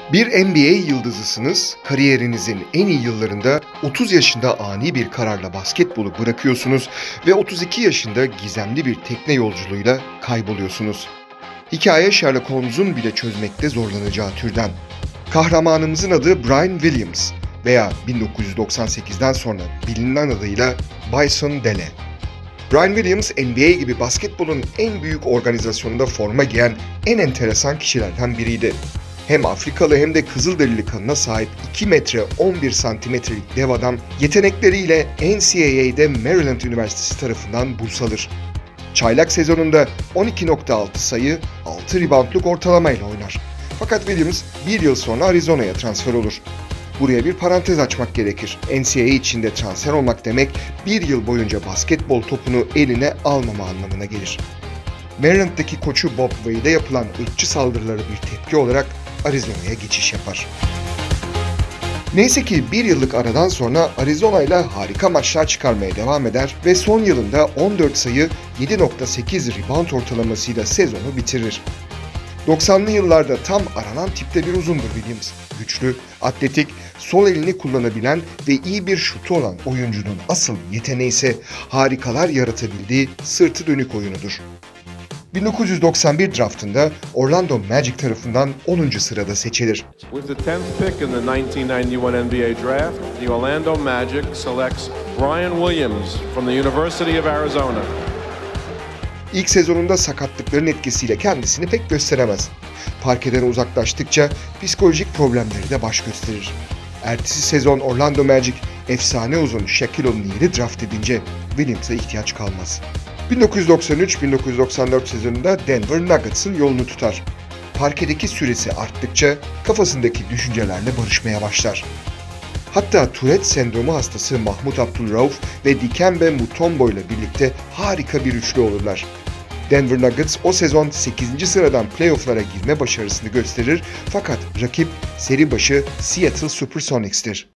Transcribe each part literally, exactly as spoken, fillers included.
Bir N B A yıldızısınız, kariyerinizin en iyi yıllarında otuz yaşında ani bir kararla basketbolu bırakıyorsunuz ve otuz iki yaşında gizemli bir tekne yolculuğuyla kayboluyorsunuz. Hikaye Sherlock Holmes'un bile çözmekte zorlanacağı türden. Kahramanımızın adı Brian Williams veya bin dokuz yüz doksan sekizden sonra bilinen adıyla Bison Dele. Brian Williams, N B A gibi basketbolun en büyük organizasyonunda forma giyen en enteresan kişilerden biriydi. Hem Afrikalı hem de Kızılderili kanına sahip iki metre on bir santimetrelik dev adam yetenekleriyle N C A A'de Maryland Üniversitesi tarafından burs alır. Çaylak sezonunda on iki nokta altı sayı, altı reboundluk ortalamayla oynar. Fakat Williams bir yıl sonra Arizona'ya transfer olur. Buraya bir parantez açmak gerekir. N C A A içinde transfer olmak demek bir yıl boyunca basketbol topunu eline almama anlamına gelir. Maryland'daki koçu Bob Wade'e yapılan ırkçı saldırılara bir tepki olarak Arizona'ya geçiş yapar. Neyse ki bir yıllık aradan sonra Arizona ile harika maçlar çıkarmaya devam eder ve son yılında on dört sayı, yedi nokta sekiz rebound ortalamasıyla sezonu bitirir. doksanlı yıllarda tam aranan tipte bir uzundur Williams. Güçlü, atletik, sol elini kullanabilen ve iyi bir şutu olan oyuncunun asıl yeteneği ise harikalar yaratabildiği sırtı dönük oyunudur. bin dokuz yüz doksan bir draftında Orlando Magic tarafından onuncu sırada seçilir. With the tenth pick in the nineteen ninety-one N B A draft, the Orlando Magic selects Brian Williams from the University of Arizona. İlk sezonunda sakatlıkların etkisiyle kendisini pek gösteremez. Parkeden uzaklaştıkça psikolojik problemleri de baş gösterir. Ertesi sezon Orlando Magic efsane uzun Shaquille O'Neal'i draft edince Williams'a ihtiyaç kalmaz. bin dokuz yüz doksan üç bin dokuz yüz doksan dört sezonunda Denver Nuggets'ın yolunu tutar. Parkedeki süresi arttıkça kafasındaki düşüncelerle barışmaya başlar. Hatta Tourette sendromu hastası Mahmut Abdul-Rauf ve Dikembe Mutombo ile birlikte harika bir üçlü olurlar. Denver Nuggets o sezon sekizinci sıradan playoff'lara girme başarısını gösterir fakat rakip seri başı Seattle Supersonics'tir.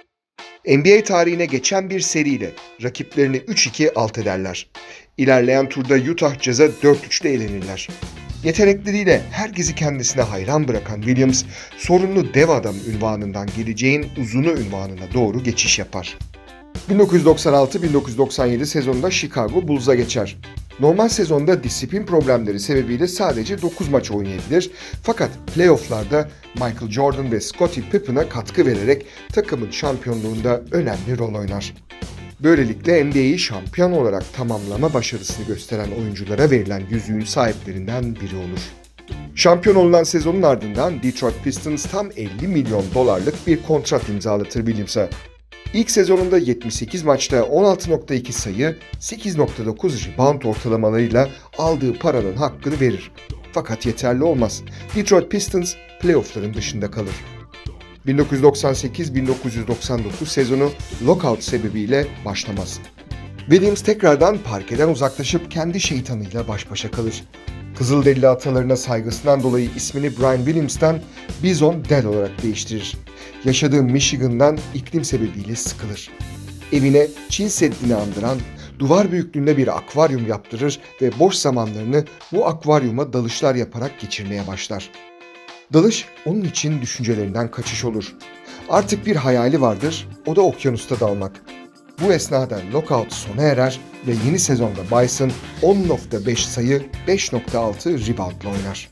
N B A tarihine geçen bir seriyle rakiplerini üç iki alt ederler. İlerleyen turda Utah Jazz'a dört üçle elenirler. Yetenekleriyle herkesi kendisine hayran bırakan Williams, sorunlu dev adam unvanından geleceğin uzunu unvanına doğru geçiş yapar. bin dokuz yüz doksan altı bin dokuz yüz doksan yedi sezonunda Chicago Bulls'a geçer. Normal sezonda disiplin problemleri sebebiyle sadece dokuz maç oynayabilir fakat playoff'larda Michael Jordan ve Scottie Pippen'a katkı vererek takımın şampiyonluğunda önemli rol oynar. Böylelikle N B A'yi şampiyon olarak tamamlama başarısını gösteren oyunculara verilen yüzüğün sahiplerinden biri olur. Şampiyon olunan sezonun ardından Detroit Pistons tam elli milyon dolarlık bir kontrat imzalatır Williams'a. İlk sezonunda yetmiş sekiz maçta on altı nokta iki sayı, sekiz nokta dokuz rebound ortalamalarıyla aldığı paranın hakkını verir. Fakat yeterli olmaz. Detroit Pistons playoff'ların dışında kalır. bin dokuz yüz doksan sekiz bin dokuz yüz doksan dokuz sezonu lockout sebebiyle başlamaz. Williams tekrardan parkeden uzaklaşıp kendi şeytanıyla baş başa kalır. Kızılderili atalarına saygısından dolayı ismini Brian Williams'tan Bison Dele olarak değiştirir. Yaşadığı Michigan'dan iklim sebebiyle sıkılır. Evine Çin Seddi'ni andıran duvar büyüklüğünde bir akvaryum yaptırır ve boş zamanlarını bu akvaryuma dalışlar yaparak geçirmeye başlar. Dalış onun için düşüncelerinden kaçış olur. Artık bir hayali vardır, o da okyanusta dalmak. Bu esnada lockout sona erer ve yeni sezonda Bison on nokta beş sayı, beş nokta altı reboundla oynar.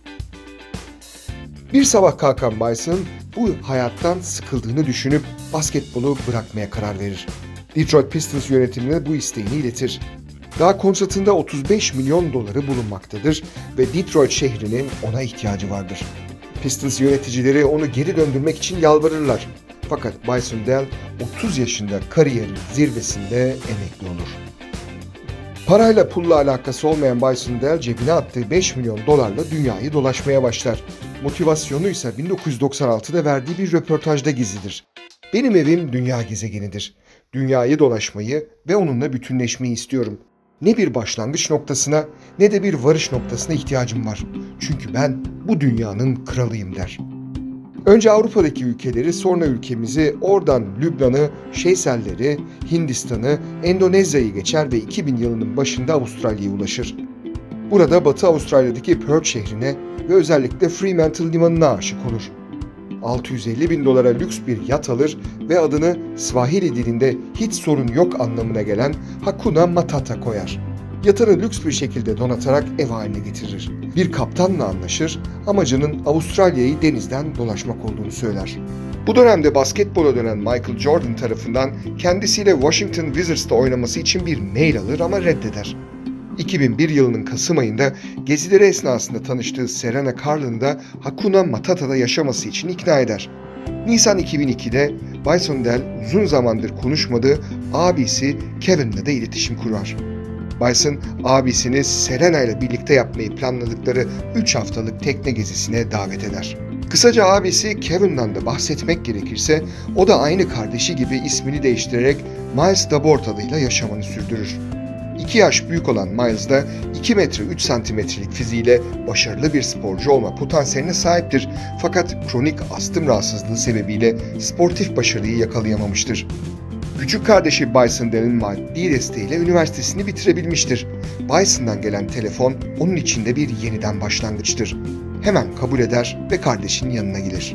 Bir sabah kalkan Bison bu hayattan sıkıldığını düşünüp basketbolu bırakmaya karar verir. Detroit Pistons yönetimine bu isteğini iletir. Daha kontratında otuz beş milyon doları bulunmaktadır ve Detroit şehrinin ona ihtiyacı vardır. Pistons yöneticileri onu geri döndürmek için yalvarırlar. Fakat Bison Dele otuz yaşında kariyerin zirvesinde emekli olur. Parayla pulla alakası olmayan Bison Dele cebine attığı beş milyon dolarla dünyayı dolaşmaya başlar. Motivasyonu ise bin dokuz yüz doksan altıda verdiği bir röportajda gizlidir. Benim evim dünya gezegenidir. Dünyayı dolaşmayı ve onunla bütünleşmeyi istiyorum. Ne bir başlangıç noktasına ne de bir varış noktasına ihtiyacım var. Çünkü ben bu dünyanın kralıyım der. Önce Avrupa'daki ülkeleri, sonra ülkemizi, oradan Lübnan'ı, Seyşelleri, Hindistan'ı, Endonezya'yı geçer ve iki bin yılının başında Avustralya'ya ulaşır. Burada Batı Avustralya'daki Perth şehrine ve özellikle Fremantle limanına aşık olur. altı yüz elli bin dolara lüks bir yat alır ve adını Swahili dilinde hiç sorun yok anlamına gelen Hakuna Matata koyar. Yatını lüks bir şekilde donatarak ev haline getirir. Bir kaptanla anlaşır, amacının Avustralya'yı denizden dolaşmak olduğunu söyler. Bu dönemde basketbola dönen Michael Jordan tarafından kendisiyle Washington Wizards'ta oynaması için bir mail alır ama reddeder. iki bin bir yılının Kasım ayında gezileri esnasında tanıştığı Serena Carlin'ı da Hakuna Matata'da yaşaması için ikna eder. Nisan iki bin ikide Bison Dell uzun zamandır konuşmadığı abisi Kevin'le de iletişim kurar. Bison, abisini Serena ile birlikte yapmayı planladıkları üç haftalık tekne gezisine davet eder. Kısaca abisi Kevin'den de bahsetmek gerekirse, o da aynı kardeşi gibi ismini değiştirerek Miles Dabord adıyla yaşamını sürdürür. iki yaş büyük olan Miles da iki metre üç santimetrelik fiziğiyle başarılı bir sporcu olma potansiyeline sahiptir. Fakat kronik astım rahatsızlığı sebebiyle sportif başarıyı yakalayamamıştır. Küçük kardeşi Bison Dell'in maddi desteğiyle üniversitesini bitirebilmiştir. Bison'dan gelen telefon onun için de bir yeniden başlangıçtır. Hemen kabul eder ve kardeşinin yanına gelir.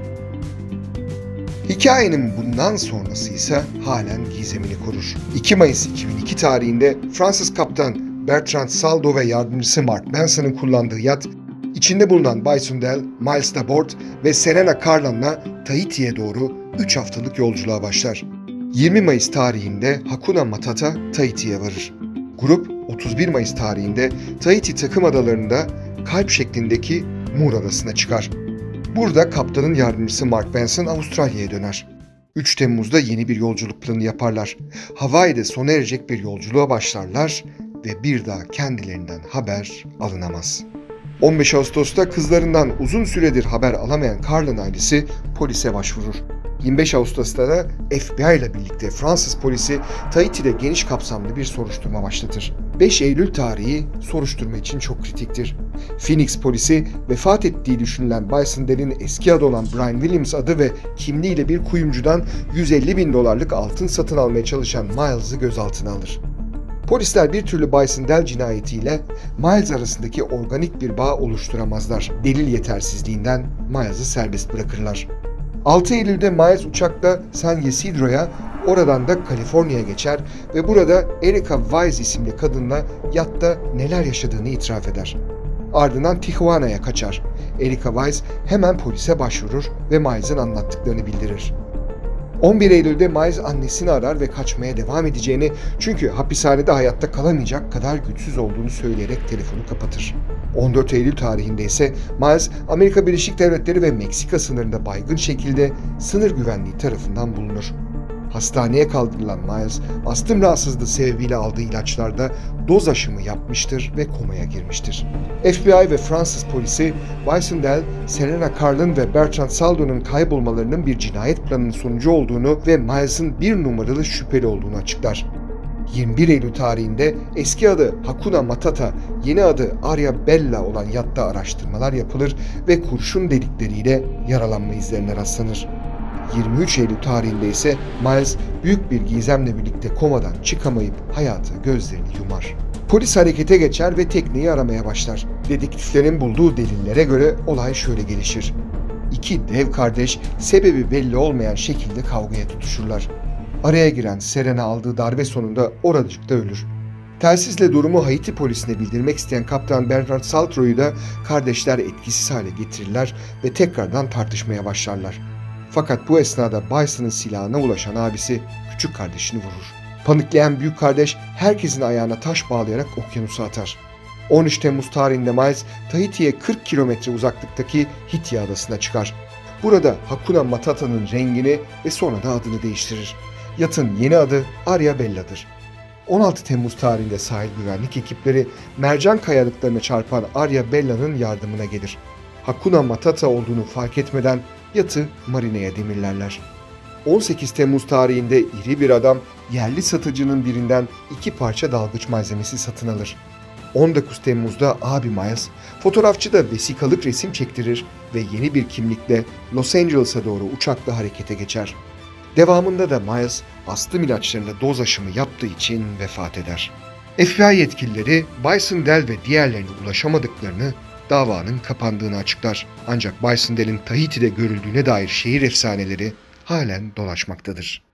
Hikayenin bundan sonrası ise halen gizemini korur. iki Mayıs iki bin iki tarihinde Fransız kaptan Bertrand Saldo ve yardımcısı Mark Manson'ın kullandığı yat, içinde bulunan Bison Dell, Miles Dabord ve Serena Carlin'la Tahiti'ye doğru üç haftalık yolculuğa başlar. yirmi Mayıs tarihinde Hakuna Matata Tahiti'ye varır. Grup otuz bir Mayıs tarihinde Tahiti takım adalarında kalp şeklindeki Moor Adası'na çıkar. Burada kaptanın yardımcısı Mark Manson Avustralya'ya döner. üç Temmuz'da yeni bir yolculuk planı yaparlar. Hawaii'de sona erecek bir yolculuğa başlarlar ve bir daha kendilerinden haber alınamaz. on beş Ağustos'ta kızlarından uzun süredir haber alamayan Carlin ailesi polise başvurur. yirmi beş Ağustos'ta da F B I ile birlikte Fransız polisi Tahiti'de geniş kapsamlı bir soruşturma başlatır. beş Eylül tarihi soruşturma için çok kritiktir. Phoenix polisi vefat ettiği düşünülen Bison Dell'in eski adı olan Brian Williams adı ve kimliğiyle bir kuyumcudan yüz elli bin dolarlık altın satın almaya çalışan Miles'ı gözaltına alır. Polisler bir türlü Bison Dell cinayetiyle Miles arasındaki organik bir bağ oluşturamazlar. Delil yetersizliğinden Miles'ı serbest bırakırlar. altı Eylül'de Miles uçakla San Ysidro'ya, oradan da Kaliforniya'ya geçer ve burada Erica Wise isimli kadınla yatta neler yaşadığını itiraf eder. Ardından Tijuana'ya kaçar. Erica Wise hemen polise başvurur ve Miles'ın anlattıklarını bildirir. on bir Eylül'de Miles annesini arar ve kaçmaya devam edeceğini, çünkü hapishanede hayatta kalamayacak kadar güçsüz olduğunu söyleyerek telefonu kapatır. on dört Eylül tarihinde ise Miles, Amerika Birleşik Devletleri ve Meksika sınırında baygın şekilde sınır güvenliği tarafından bulunur. Hastaneye kaldırılan Miles, astım rahatsızlığı sebebiyle aldığı ilaçlarda doz aşımı yapmıştır ve komaya girmiştir. F B I ve Fransız polisi, Bison Dell, Serena Carlin ve Bertrand Saldo'nun kaybolmalarının bir cinayet planının sonucu olduğunu ve Miles'ın bir numaralı şüpheli olduğunu açıklar. yirmi bir Eylül tarihinde eski adı Hakuna Matata, yeni adı Arya Bella olan yatta araştırmalar yapılır ve kurşun delikleriyle yaralanma izlerine rastlanır. yirmi üç Eylül tarihinde ise Miles büyük bir gizemle birlikte komadan çıkamayıp hayata gözlerini yumar. Polis harekete geçer ve tekneyi aramaya başlar. Dedektiflerin bulduğu delillere göre olay şöyle gelişir. İki dev kardeş sebebi belli olmayan şekilde kavgaya tutuşurlar. Araya giren Serena aldığı darbe sonunda oracıkta ölür. Telsizle durumu Haiti polisine bildirmek isteyen Kaptan Bernard Saltro'yu da kardeşler etkisiz hale getirirler ve tekrardan tartışmaya başlarlar. Fakat bu esnada Bison'ın silahına ulaşan abisi küçük kardeşini vurur. Paniklayan büyük kardeş herkesin ayağına taş bağlayarak okyanusa atar. on üç Temmuz tarihinde Miles, Tahiti'ye kırk kilometre uzaklıktaki Hiti adasına çıkar. Burada Hakuna Matata'nın rengini ve sonra da adını değiştirir. Yatın yeni adı Arya Bella'dır. on altı Temmuz tarihinde sahil güvenlik ekipleri mercan kayalıklarına çarpan Arya Bella'nın yardımına gelir. Hakuna Matata olduğunu fark etmeden yatı marineye demirlerler. on sekiz Temmuz tarihinde iri bir adam yerli satıcının birinden iki parça dalgıç malzemesi satın alır. on dokuz Temmuz'da abi Miles, fotoğrafçı da vesikalık resim çektirir ve yeni bir kimlikle Los Angeles'a doğru uçakla harekete geçer. Devamında da Miles, astım ilaçlarında doz aşımı yaptığı için vefat eder. F B I yetkilileri Bison Dell ve diğerlerine ulaşamadıklarını davanın kapandığını açıklar. Ancak Bison Dell'in Tahiti'de görüldüğüne dair şehir efsaneleri halen dolaşmaktadır.